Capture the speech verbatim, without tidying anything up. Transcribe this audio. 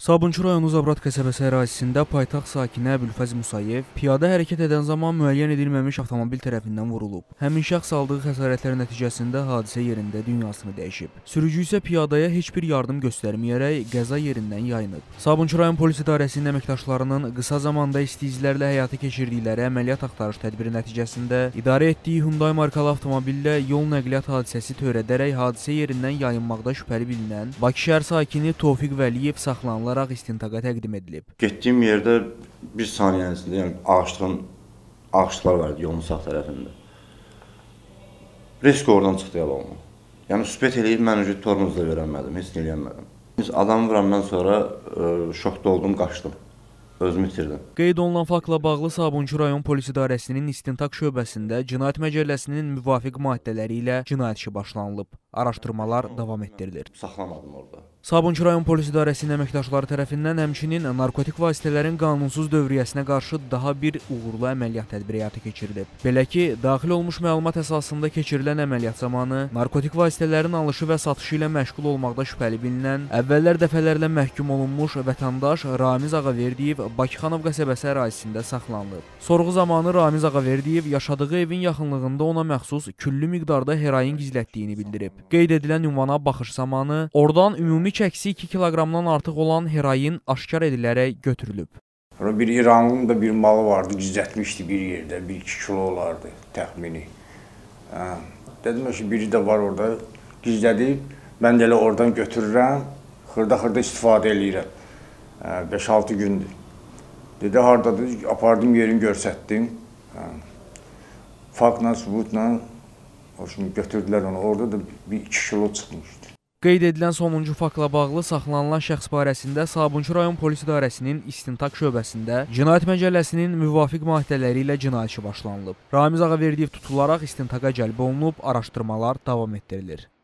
Sabunçu rayonu Zabrat qəsəbəsi ərazisində paytaxt sakini Əbülfəz Musayev piyada hərəkət edən zaman müəyyən edilməmiş avtomobil tərəfindən vurulub. Həmin şəxs aldığı xəsarətlər nəticəsində hadisə yerində dünyasını dəyişib. Sürücü isə piyadaya heç bir yardım göstərməyərək qəza yerindən yayınıb. Sabunçu rayon polis idarəsinin əməkdaşlarının qısa zamanda isti izlərlə həyata keçirdikləri əməliyyat axtarış tədbiri nəticəsində idarə etdiyi Hyundai markalı avtomobillə yol nəqliyyat hadisəsi törədərək hadisə yerindən yayınmaqda şübhəli bilinən Bakı şəhər sakini Tofiq Vəliyev saxlanılıb. İstintaqa təqdim edilib. Getdiyim yerdə bir saniyənin içində, yəni ağaçlığın, ağaçlıqlar var idi yolun sağ tərəfində. Risk oradan çıxdı yalan olma. Yəni, sübət eləyib, mən önce tormozda verənmədim, heç nə eləyənmədim. Adam vurandan sonra ə, şokda oldum, qaçdım. Özümü itirdim. Qeyd olunan faktla bağlı Sabunçu rayon polis idarəsinin istintaq şöbəsində Cinayət Məcəlləsinin müvafiq maddələri ilə cinayət işi başlanılıb. Araşdırmalar davam etdirilir. Saxlamadım orada. Sabunçu rayon polis idarəsinin əməkdaşları tərəfindən həmçinin narkotik vasitələrin qanunsuz dövriyyəsinə qarşı daha bir uğurlu əməliyyat tədbiri həyata keçirilib. Belə ki, daxil olmuş məlumat əsasında keçirilən əməliyyat zamanı narkotik vasitələrin alışı və satışı ilə məşğul olmaqda şübhəli bilinən, əvvəllər dəfələrlə məhkum olunmuş vətəndaş Ramiz Ağaverdiyev Bakıxanov qəsəbəsi ərazisində saxlanılıb. Sorğu zamanı Ramiz Ağaverdiyev yaşadığı evin yaxınlığında ona məxsus küllü miqdarda heroin gizlətdiyini bildirib. Qeyd edilən ünvana baxış zamanı oradan ümumi çəkisi iki kiloqramdan artıq olan heroin aşkar edilərək götürülüb. Bir İranlının da bir malı vardı, gizlətmişdi bir yerdə, bir iki kilo olardı təxmini. Hə. Dedim ki, biri də var orada, gizlədib, mən də elə oradan götürürəm, xırda-xırda istifadə eləyirəm. beş altı gündür. Dedi, haradadır, apardım yerini görsətdim. Hə. Faktla, sübutla götürdülər onu, orada da bir iki kilo çıxmışdı. Qeyd edilən sonuncu faktla bağlı saxlanılan şəxs barəsində Sabunçu rayon polis idarəsinin istintaq şöbəsində Cinayət Məcəlləsinin müvafiq maddələri ilə cinayət işi başlanılıb. Ramiz Ağaverdiyev tutularaq istintaqa cəlb olunub, araşdırmalar davam etdirilir.